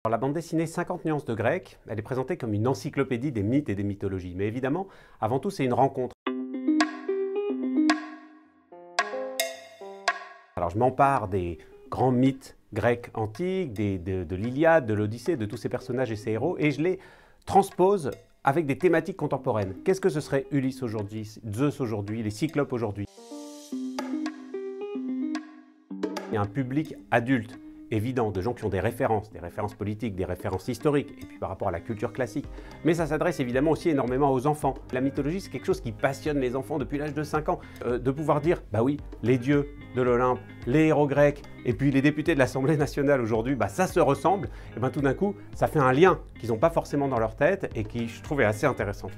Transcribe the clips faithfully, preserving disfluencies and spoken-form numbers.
Alors, la bande dessinée cinquante nuances de grec, elle est présentée comme une encyclopédie des mythes et des mythologies. Mais évidemment, avant tout, c'est une rencontre. Alors, je m'empare des grands mythes grecs antiques, des, de, de l'Iliade, de l'Odyssée, de tous ces personnages et ces héros, et je les transpose avec des thématiques contemporaines. Qu'est-ce que ce serait Ulysse aujourd'hui, Zeus aujourd'hui, les Cyclopes aujourd'hui? Il y a un public adulte, évident, de gens qui ont des références, des références politiques, des références historiques, et puis par rapport à la culture classique. Mais ça s'adresse évidemment aussi énormément aux enfants. La mythologie, c'est quelque chose qui passionne les enfants depuis l'âge de cinq ans. Euh, de pouvoir dire, bah oui, les dieux de l'Olympe, les héros grecs, et puis les députés de l'Assemblée nationale aujourd'hui, bah ça se ressemble, et bien tout d'un coup, ça fait un lien qu'ils n'ont pas forcément dans leur tête, et qui, je trouve, est assez intéressant.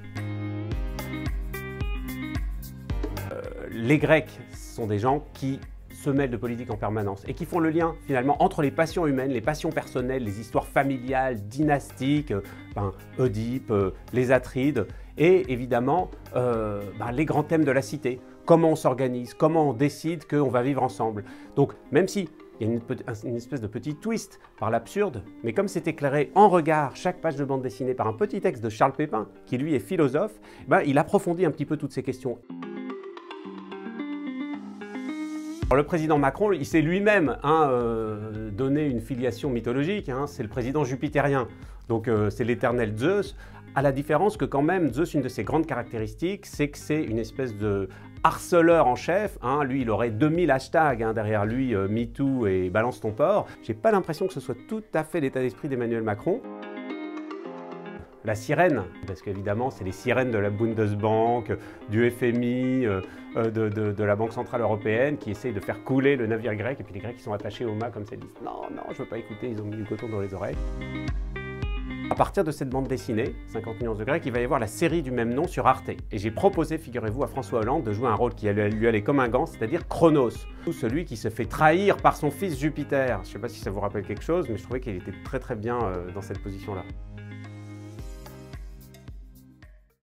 Euh, les Grecs sont des gens qui se mêlent de politique en permanence et qui font le lien finalement entre les passions humaines, les passions personnelles, les histoires familiales, dynastiques, euh, ben, Oedipe, euh, les Atrides et évidemment euh, ben, les grands thèmes de la cité. Comment on s'organise, comment on décide qu'on va vivre ensemble. Donc même si il y a une, une espèce de petit twist par l'absurde, mais comme c'est éclairé en regard chaque page de bande dessinée par un petit texte de Charles Pépin, qui lui est philosophe, ben, il approfondit un petit peu toutes ces questions. Alors, le président Macron, il s'est lui-même hein, euh, donné une filiation mythologique, hein, c'est le président jupitérien, donc euh, c'est l'éternel Zeus, à la différence que quand même Zeus, une de ses grandes caractéristiques, c'est que c'est une espèce de harceleur en chef, hein, lui il aurait deux mille hashtags hein, derrière lui, euh, MeToo et Balance ton porc. J'ai pas l'impression que ce soit tout à fait l'état d'esprit d'Emmanuel Macron. La sirène, parce qu'évidemment c'est les sirènes de la Bundesbank, du F M I, euh, de, de, de la Banque Centrale Européenne qui essayent de faire couler le navire grec et puis les Grecs qui sont attachés au mât comme ça, ils disent non, non, je veux pas écouter, ils ont mis du coton dans les oreilles. À partir de cette bande dessinée, cinquante nuances de grec, il va y avoir la série du même nom sur Arte. Et j'ai proposé, figurez-vous, à François Hollande de jouer un rôle qui lui allait comme un gant, c'est-à-dire Chronos. Celui qui se fait trahir par son fils Jupiter. Je ne sais pas si ça vous rappelle quelque chose, mais je trouvais qu'il était très très bien dans cette position-là.